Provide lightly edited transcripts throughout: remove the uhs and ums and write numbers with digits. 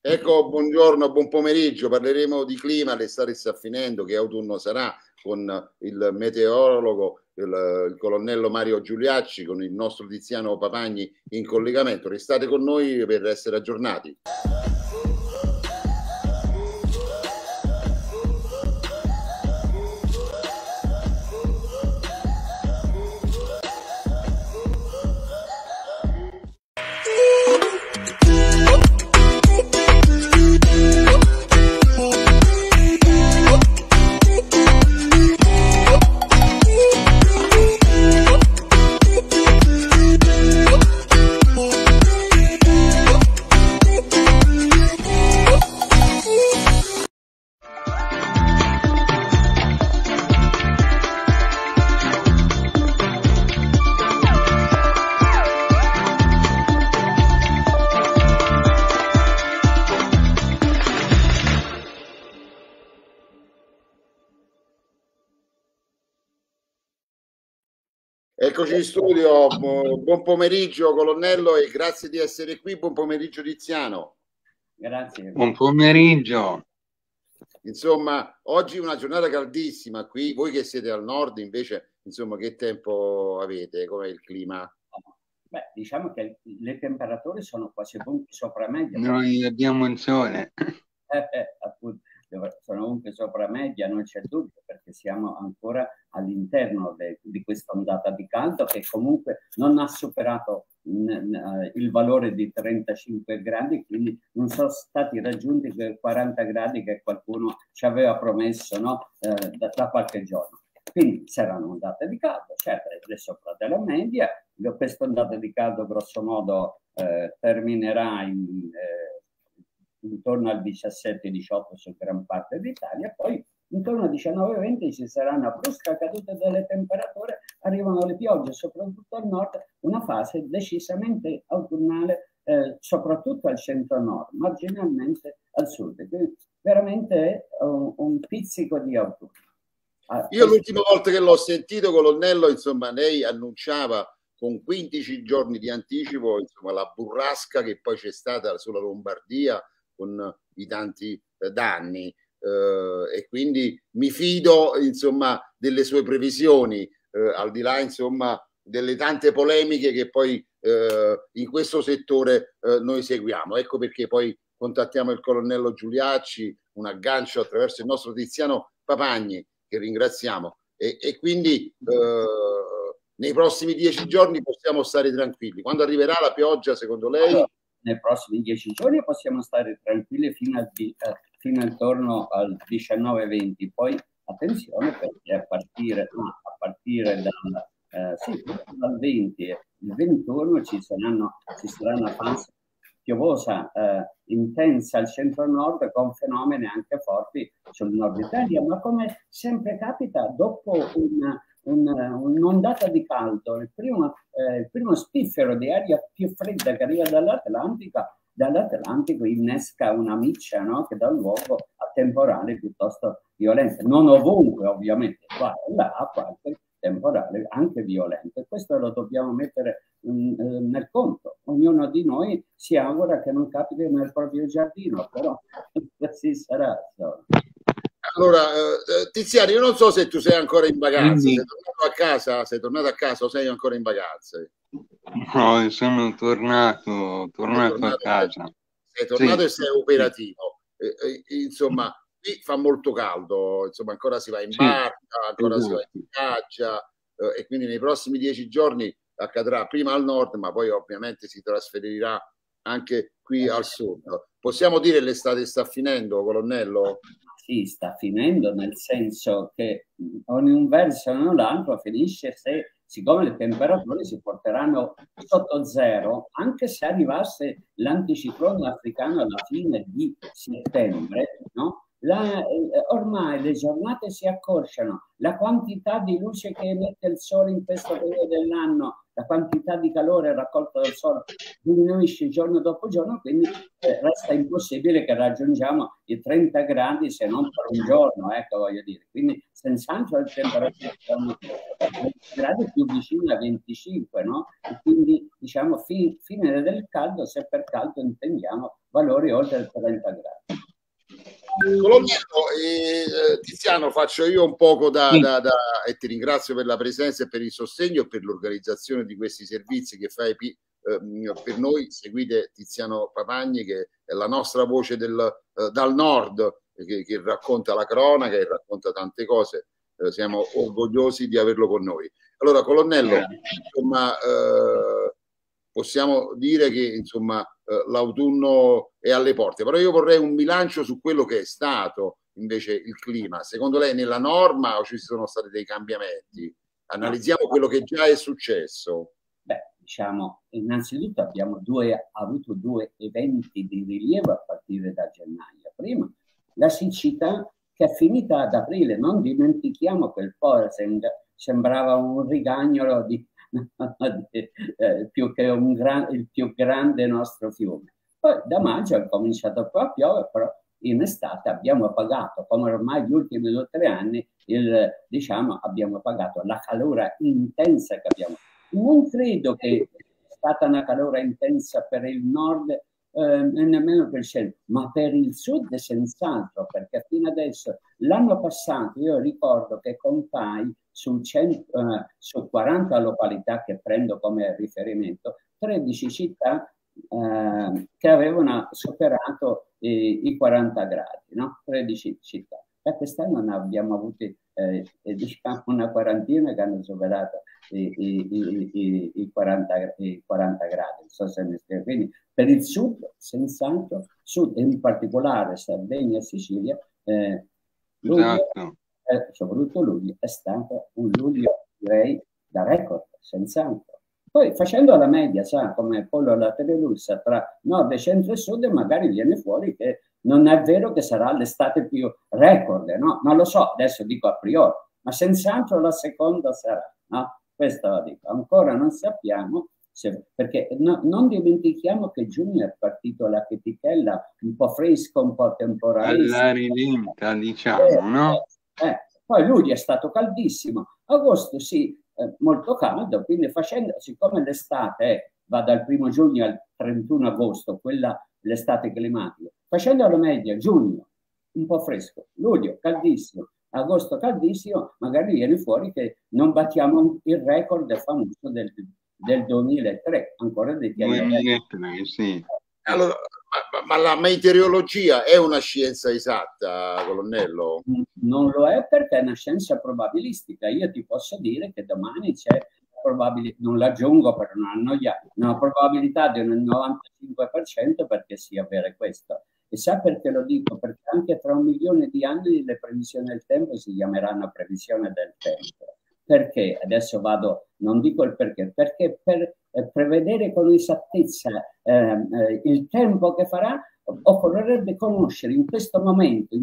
Ecco, buongiorno, buon pomeriggio. Parleremo di clima, l'estate sta finendo, che autunno sarà, con il meteorologo, il colonnello Mario Giuliacci, con il nostro Tiziano Papagni in collegamento. Restate con noi per essere aggiornati. Eccoci in studio, buon pomeriggio colonnello e grazie di essere qui, buon pomeriggio Tiziano. Grazie. Buon pomeriggio. Insomma, oggi una giornata caldissima qui, voi che siete al nord invece, insomma, che tempo avete? Com'è il clima? Beh, diciamo che le temperature sono quasi punti sopra media. Noi abbiamo il sole. Appunto, sono comunque sopra media, non c'è dubbio, perché siamo ancora all'interno di questa ondata di caldo che comunque non ha superato il valore di 35 gradi, quindi non sono stati raggiunti quei 40 gradi che qualcuno ci aveva promesso, no? Da qualche giorno. Quindi saranno ondate di caldo, certo, è sopra della media. Questa ondata di caldo grosso modo terminerà intorno al 17-18 su gran parte d'Italia, poi intorno al 19-20 ci sarà una brusca caduta delle temperature, arrivano le piogge soprattutto al nord, una fase decisamente autunnale soprattutto al centro-nord, marginalmente al sud, quindi veramente un pizzico di autunno. Io l'ultima volta che l'ho sentito, colonnello, insomma, lei annunciava con 15 giorni di anticipo, insomma, la burrasca che poi c'è stata sulla Lombardia con i tanti danni, e quindi mi fido, insomma, delle sue previsioni, al di là, insomma, delle tante polemiche che poi in questo settore noi seguiamo. Ecco perché poi contattiamo il colonnello Giuliacci, un aggancio attraverso il nostro Tiziano Papagni, che ringraziamo, e quindi nei prossimi 10 giorni possiamo stare tranquilli. Quando arriverà la pioggia, secondo lei? Nei prossimi 10 giorni possiamo stare tranquilli fino intorno al 19-20, poi attenzione, perché a partire dal 20 e il 21 ci sarà una fase piovosa intensa al centro-nord con fenomeni anche forti sul nord Italia, ma come sempre capita dopo un'ondata di caldo, il primo spiffero di aria più fredda che arriva dall'Atlantico innesca una miccia, no? Che dà luogo a temporali piuttosto violenti, non ovunque ovviamente, qua e là qualche temporale anche violento, e questo lo dobbiamo mettere nel conto. Ognuno di noi si augura che non capiti nel proprio giardino, però così sarà. Allora, Tiziano, io non so se tu sei ancora in vacanza, sei tornato a casa o sei ancora in vacanza? No, sono tornato a casa. Sei tornato e sei operativo. Insomma, qui fa molto caldo, insomma, ancora si va in barca, ancora si va in spiaggia, e quindi nei prossimi 10 giorni accadrà prima al nord, ma poi ovviamente si trasferirà anche qui al sud. Possiamo dire che l'estate sta finendo, colonnello? Sì, sta finendo, nel senso che in un verso o nell'altro finisce siccome le temperature si porteranno sotto zero, anche se arrivasse l'anticiclone africano alla fine di settembre, no? Ormai le giornate si accorciano, la quantità di luce che emette il sole in questo periodo dell'anno la quantità di calore raccolta dal sole diminuisce giorno dopo giorno, quindi resta impossibile che raggiungiamo i 30 gradi se non per un giorno, ecco, voglio dire. Quindi senz'altro le temperature saranno 30 gradi più vicine a 25, no? E quindi diciamo fine del caldo, se per caldo intendiamo valori oltre il 30 gradi. Colonnello, Tiziano, faccio io un poco e ti ringrazio per la presenza e per il sostegno e per l'organizzazione di questi servizi che fai per noi. Seguite Tiziano Papagni, che è la nostra voce dal nord, che racconta la cronaca e racconta tante cose. Siamo orgogliosi di averlo con noi. Allora, colonnello, insomma, possiamo dire che insomma l'autunno è alle porte, però io vorrei un bilancio su quello che è stato invece il clima. Secondo lei nella norma o ci sono stati dei cambiamenti? Analizziamo quello che già è successo. Beh, diciamo, innanzitutto abbiamo avuto due eventi di rilievo a partire da gennaio. Prima, la siccità che è finita ad aprile. Non dimentichiamo che il Porseng sembrava un rigagnolo più che il più grande nostro fiume. Poi da maggio è cominciato a piovere, però in estate abbiamo pagato, come ormai gli ultimi 2 o 3 anni, diciamo, abbiamo pagato la calura intensa che abbiamo. Non credo che sia stata una calura intensa per il nord e nemmeno per il centro, ma per il sud senz'altro, perché fino adesso, l'anno passato, io ricordo che contai su 40 località che prendo come riferimento, 13 città che avevano superato i 40 gradi, no? 13 città. E quest'anno ne abbiamo avuti diciamo una quarantina che hanno superato i 40 gradi. Non so se mi spiego. Quindi per il sud, senz'altro, sud, in particolare Sardegna e Sicilia, luglio, soprattutto luglio, è stato un luglio, direi, da record, senz'altro. Poi facendo la media, sa, come pollo alla telelussa tra nord e centro e sud, magari viene fuori che non è vero che sarà l'estate più record, no? Non lo so, adesso dico a priori, ma senz'altro la seconda sarà, no? Questo lo dico. Ancora non sappiamo, perché non dimentichiamo che giugno è partito la chetichella un po' fresco, un po' temporalista. Alla rivinta, diciamo, no? Poi luglio è stato caldissimo, agosto sì, molto caldo, quindi siccome l'estate va dal 1° giugno al 31 agosto, quella l'estate climatica, facendo la media, giugno un po' fresco, luglio caldissimo, agosto caldissimo, magari viene fuori che non battiamo il record famoso del 2003, ancora dei 2003, sì. Allora, ma la meteorologia è una scienza esatta, colonnello? Non lo è, perché è una scienza probabilistica. Io ti posso dire che domani c'è non l'aggiungo per non annoiare, una probabilità di un 95% perché sia vero questo. E sa perché lo dico? Perché anche tra 1 milione di anni le previsioni del tempo si chiameranno previsione del tempo. Perché? Adesso non dico il perché per prevedere con esattezza il tempo che farà, occorrerebbe conoscere in questo momento,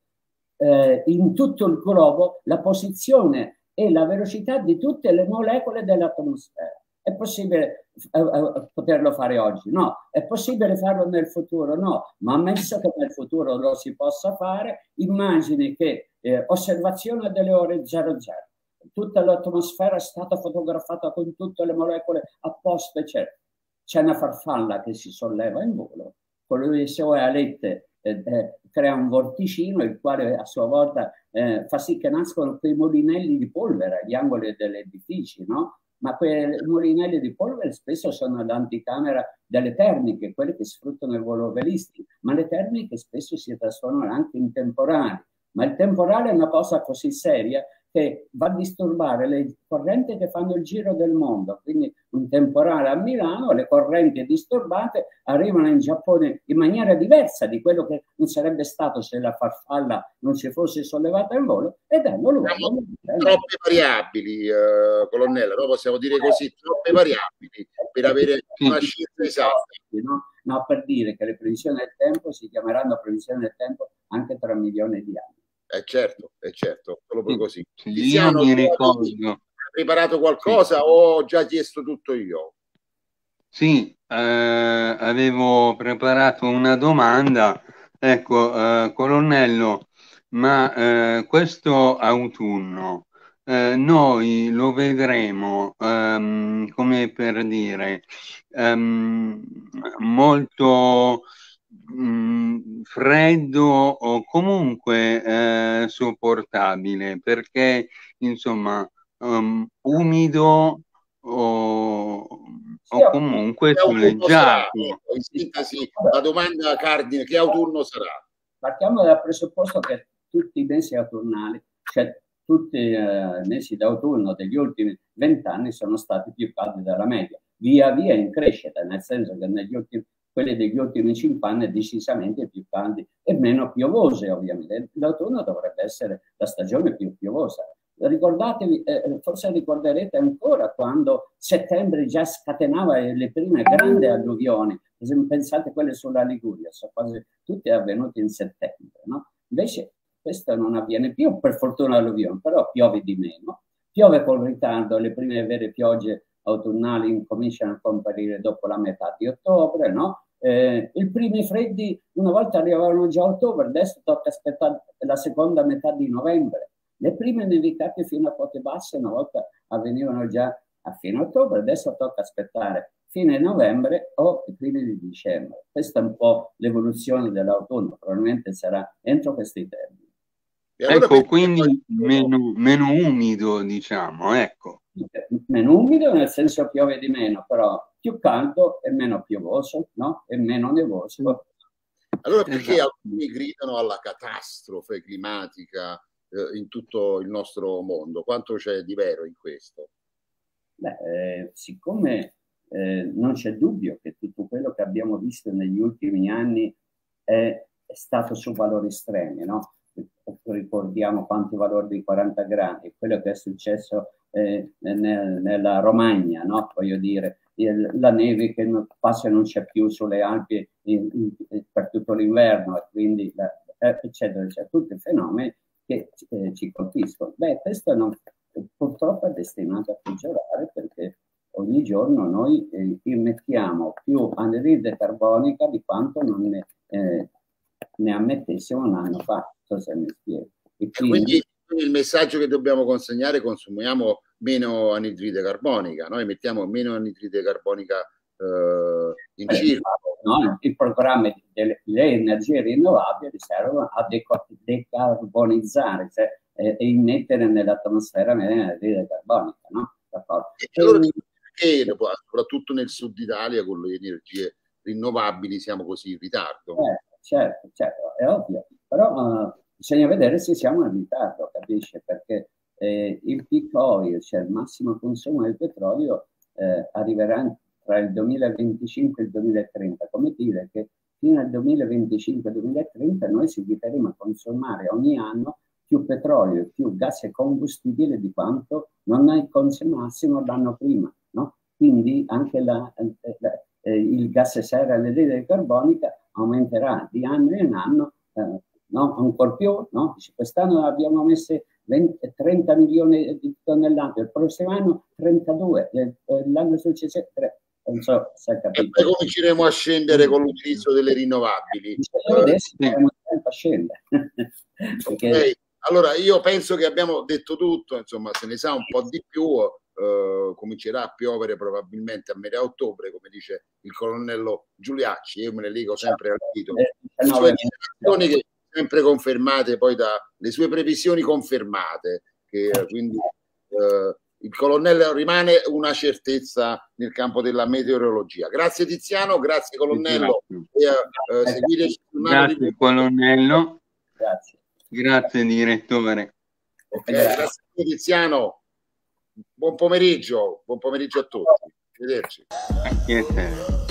in tutto il globo, la posizione e la velocità di tutte le molecole dell'atmosfera. È possibile poterlo fare oggi? No. È possibile farlo nel futuro? No. Ma ammesso che nel futuro lo si possa fare, immagini che osservazione delle ore 00, tutta l'atmosfera è stata fotografata con tutte le molecole a posto, eccetera. C'è una farfalla che si solleva in volo, con le sue alette crea un vorticino, il quale a sua volta fa sì che nascono quei mulinelli di polvere agli angoli degli edifici, no? Ma quei mulinelli di polvere spesso sono l'anticamera delle termiche, quelle che sfruttano il volo velistico, ma le termiche spesso si trasformano anche in temporali. Ma il temporale è una cosa così seria che va a disturbare le correnti che fanno il giro del mondo. Quindi un temporale a Milano, le correnti disturbate arrivano in Giappone in maniera diversa di quello che non sarebbe stato se la farfalla non si fosse sollevata in volo, ed hanno luogo. Troppe variabili, colonnello, no? Possiamo dire così, troppe variabili per avere una scienza esatta. No, per dire che le previsioni del tempo si chiameranno previsioni del tempo anche tra 1 milione di anni. Certo, solo per così. Io mi ricordo preparato qualcosa o ho già chiesto tutto io? Sì, avevo preparato una domanda. Ecco, colonnello, ma questo autunno noi lo vedremo, come per dire, molto freddo o comunque sopportabile, perché insomma umido o comunque Che autunno sarà? soleggiato. In sintesi, la domanda cardine, che autunno sarà? Partiamo dal presupposto che tutti i mesi autunnali, cioè tutti i mesi d'autunno degli ultimi 20 anni sono stati più caldi della media, via via in crescita, nel senso che quelli degli ultimi 5 anni decisamente più caldi e meno piovose, ovviamente. L'autunno dovrebbe essere la stagione più piovosa. Ricordatevi, forse ricorderete ancora quando settembre già scatenava le prime grandi alluvioni. Pensate a quelle sulla Liguria, sono quasi tutte avvenute in settembre, no? Invece questo non avviene più, per fortuna alluvione, però piove di meno, piove con ritardo, le prime vere piogge autunnali incominciano a comparire dopo la metà di ottobre, no? I primi freddi una volta arrivavano già a ottobre, adesso tocca aspettare la seconda metà di novembre. Le prime nevicate fino a quote basse una volta avvenivano già a fine ottobre, adesso tocca aspettare fine novembre o i primi di dicembre. Questa è un po' l'evoluzione dell'autunno, probabilmente sarà entro questi termini. Allora, ecco, quindi meno umido, diciamo, ecco. Meno umido nel senso piove di meno, però più caldo e meno piovoso, no? E meno nevoso. Allora perché alcuni gridano alla catastrofe climatica in tutto il nostro mondo? Quanto c'è di vero in questo? Beh, siccome non c'è dubbio che tutto quello che abbiamo visto negli ultimi anni è stato su valori estremi, no? Ricordiamo quanti valori di 40 gradi, quello che è successo nella Romagna, no? Voglio dire, la neve che passa e non c'è più sulle Alpi per tutto l'inverno, e quindi eccetera, c'è tutti i fenomeni che ci colpiscono. Beh, questo purtroppo è destinato a peggiorare, perché ogni giorno noi immettiamo più anidride carbonica di quanto non ne ammettessimo un anno fa. Non so se mi spiego. E quindi il messaggio che dobbiamo consegnare: consumiamo meno anidride carbonica, noi mettiamo meno anidride carbonica in circolo. No, i programmi delle energie rinnovabili servono a decarbonizzare, cioè, e immettere nell'atmosfera meno anidride carbonica, no? E allora perché soprattutto nel sud Italia con le energie rinnovabili siamo così in ritardo? Certo, è ovvio, però bisogna vedere se siamo in ritardo, capisce? Perché il peak oil, cioè il massimo consumo del petrolio, arriverà tra il 2025 e il 2030, come dire che fino al 2025-2030 noi si eviteremo a consumare ogni anno più petrolio, più gas e combustibile di quanto non ne consumassimo l'anno prima, no? Quindi anche il gas serra all'anidride carbonica aumenterà di anno in anno, no? Ancora più, no? Quest'anno abbiamo messo 30 milioni di tonnellate, il prossimo anno 32, l'anno successivo 3. Non so se capito. E poi cominceremo a scendere con l'utilizzo delle rinnovabili. Adesso faremo tempo a scendere. Perché... Okay. Allora io penso che abbiamo detto tutto, insomma, se ne sa un po' di più. Comincerà a piovere probabilmente a metà ottobre, come dice il colonnello Giuliacci. Io me ne leggo sempre al dito. Le sue dichiarazioni che sempre confermate poi dalle sue previsioni confermate, che quindi il colonnello rimane una certezza nel campo della meteorologia. Grazie Tiziano, grazie colonnello. Seguiteci sul grazie colonnello. Grazie direttore. Okay, grazie Tiziano. Buon pomeriggio a tutti. Arrivederci.